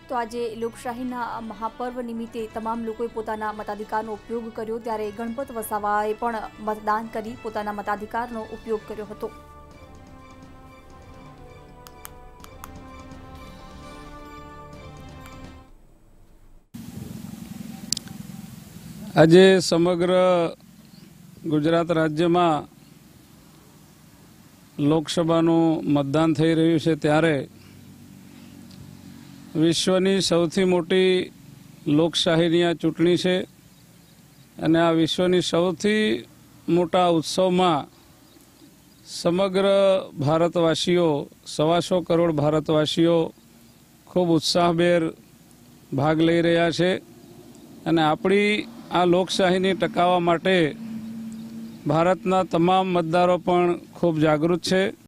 તો આજે લોકશાહીના મહાપર્વ નિમિત્તે તમામ લોકોએ પોતાના મતાધિકારનો ઉપયોગ કર્યો, ત્યારે ગણપત વસાવાએ પણ મતદાન કરી પોતાના મતાધિકારનો ઉપયોગ કર્યો હતો. આજે સમગ્ર ગુજરાત રાજ્યમાં લોકસભાનું મતદાન થઈ રહ્યું છે, ત્યારે વિશ્વની સૌથી મોટી લોકશાહીની આ ચૂંટણી છે અને આ વિશ્વની સૌથી મોટા ઉત્સવમાં સમગ્ર ભારતવાસીઓ 125 કરોડ ભારતવાસીઓ ખૂબ ઉત્સાહભેર ભાગ લઈ રહ્યા છે અને આપણી આ લોકશાહીને ટકાવવા માટે ભારતના તમામ મતદારો પણ ખૂબ જાગૃત છે.